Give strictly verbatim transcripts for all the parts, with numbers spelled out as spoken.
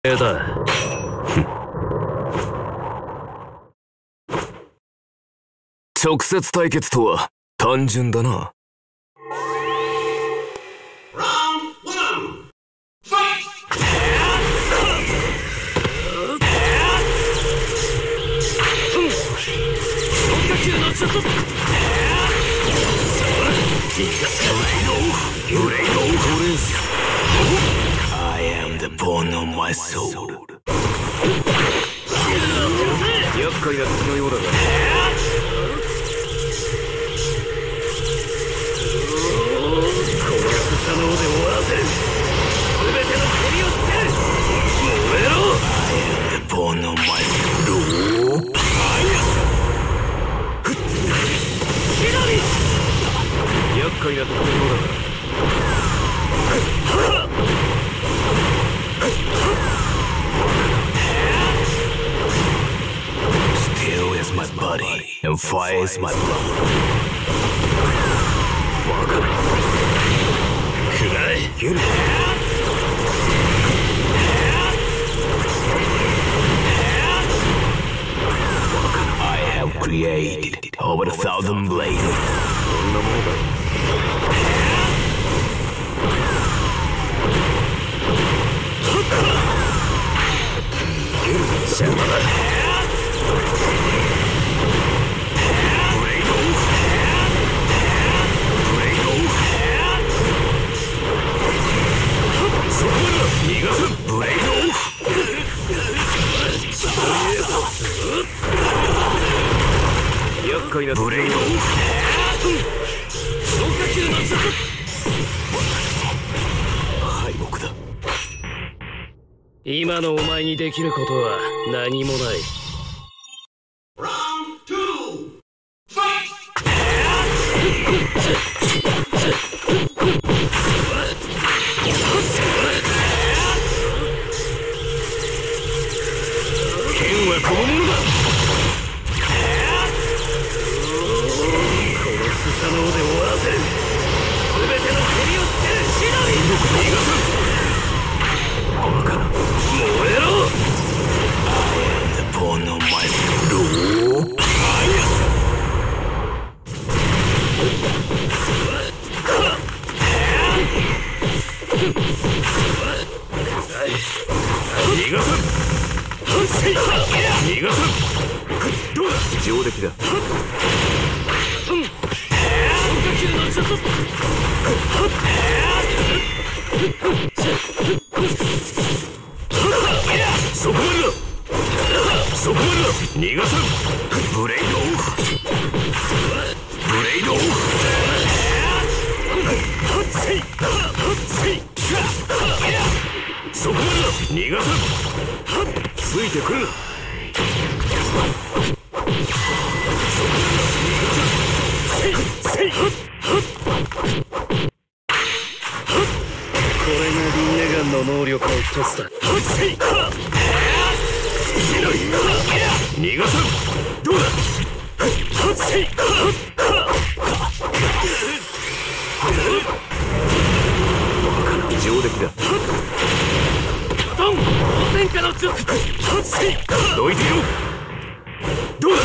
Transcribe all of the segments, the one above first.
だ。直接対決とは単純だな。I am the bone of my soul. 厄介な敵のようだが。殺す可能で終わらせる。全ての蹴りをつける。燃えろ。I am the bone of my soul. 厄介な敵のようだが。Steel is my body, and fire is my blood. バカだ。くらえ。蹴る。I have created over a thousand blades. こんなものだ。邪魔だ。ブレイドオフ。ブレイドオフ。そこまでだ。逃がす。ブレイドオフ。厄介なブレイドオフ。消化球の術。敗北だ。今のお前にできることは何もない。剣はこのものだ。殺す可能で終わらせる。全ての蹴りをつける。死なり逃がす。バカな。燃えろ。I am the bone of my soul. 逃がす。逃がす。どうだ。上出来だ。そこまでだ。そこまでだ。逃がす。ブレイドオフ。ブレイドオフ。そこまでだ。逃がす。ついてくる。これがリンネガンの能力の一つだ。逃がす。どうだ。上出来だ。ドン。戦火の術。どいてよ。どうだ。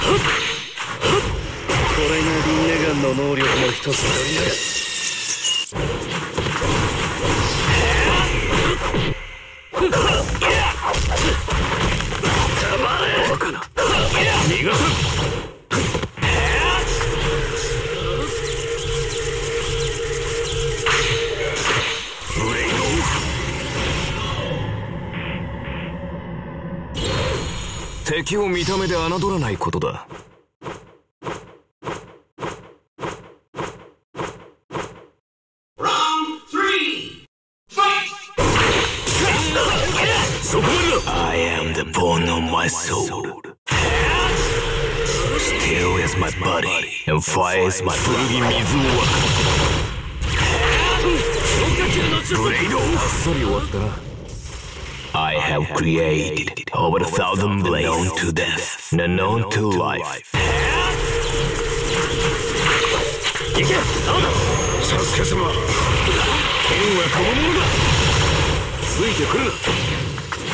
これがリンネガンの能力の一つだ。バカな。逃がす。ブレイドオフ。敵を見た目で侮らないことだ。I am the bone of my soul. Steel is my body, and fire is my blood. 水を沸かす。ブレイドオフ。あっさり終わったな。I have created over a thousand blades known to death, and known to life. 行け。サスケ様。剣はこのものだ。ついてくるな。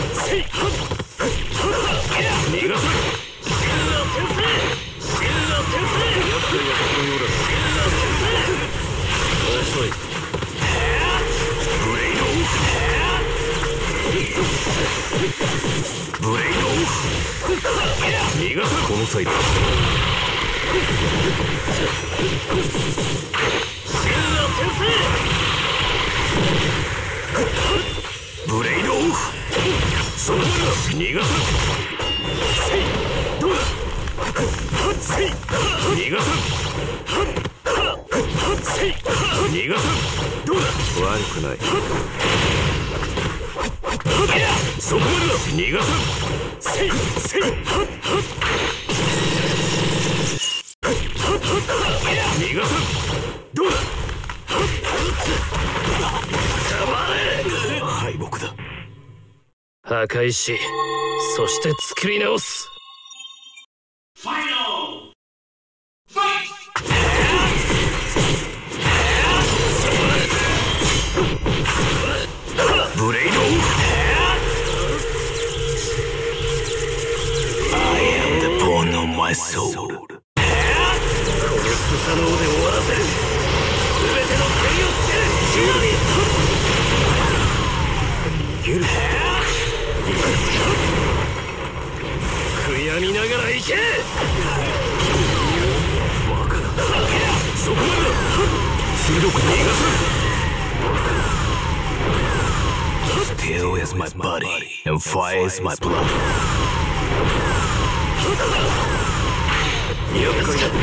逃がさ遅い。ブレイドオフ。ブレイドオフ。逃がさこの際だ。ブレイドオフ。その逃がさどうだ逃がさ逃がさどうだ悪くないそこまでだ逃がさ逃がさどうだ敗北だ破壊しそして作り直すブレイドオフ I am the pawn of my soul このスサノオで終わらせる全ての剣をつける逃げる悔やみながら行けバカだそこまでだ鋭く逃がすSteel is my body, and fire is my blood. 厄介だ。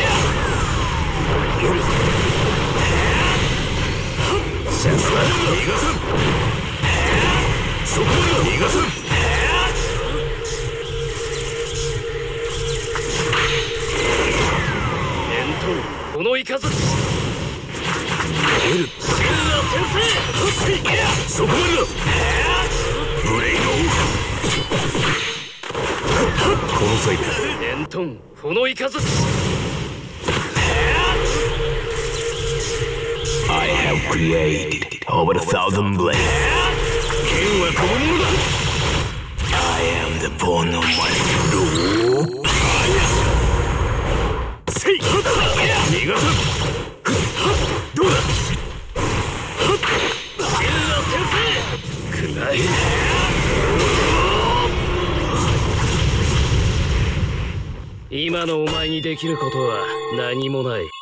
センスだ。逃がさん。そこまでは逃がさん。念頭、このイカズチ。逃げる。そこまでだブレイドオフこの際だ念トンこのイカズチ I have created over a thousand blades 剣はこのものだ I am the pawn of my soul せい逃がさんどうだ今のお前にできることは何もない。